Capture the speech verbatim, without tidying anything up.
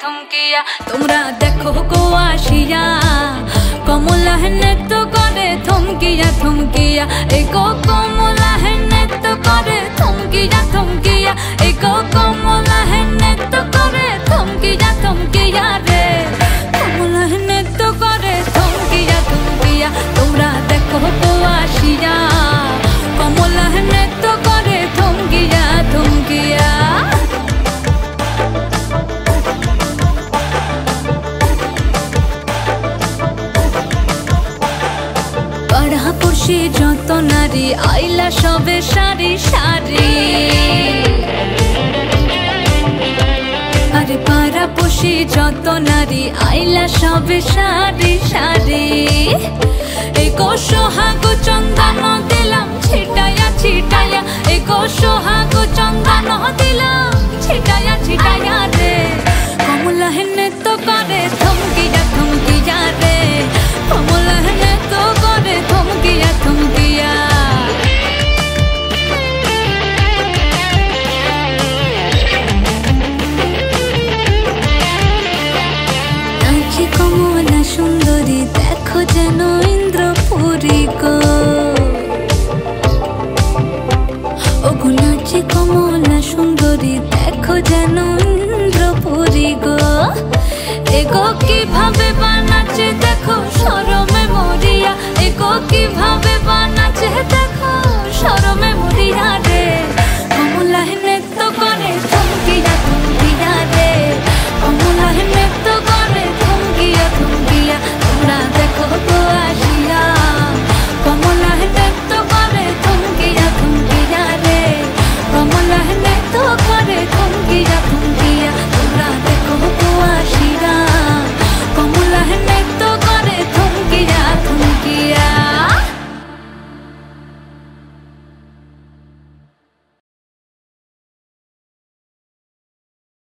थमकिया তোমরা দেখো গো আসিয়া কমলা হেনে তো করে থমকিয়া থমকিয়া এই গো কমলা হেনে তো করে থমকিয়া থমকিয়া এই গো কমলা হেনে তো করে থমকিয়া থমকিয়া রে কমলা হেনে তো করে থমকিয়া থমকিয়া তোমরা দেখো গো আসিয়া কমলা হেনে তো করে থমকিয়া থমকিয়া পড়াপড়শি যত নারী আইলা সবে সারি সারি আরে পাড়াপড়শি যত নারী আইলা সবে সারি সারি এই গো সোহাগ চন্দন দিলাম ছিটায়া ছিটায়া এই গো সোহাগ চন্দন দিলাম ছিটায়া ছিটায়া রে কমলা হেনে তো করে থমকিয়া থমকিয়া রে কমলা হেনে তো করে থমকিয়া থমকিয়া নাচে কমলা সুন্দরী দেখো যেন ইন্দ্রপুরী গো ওগো নাচে কমলা সুন্দরী দেখো যেন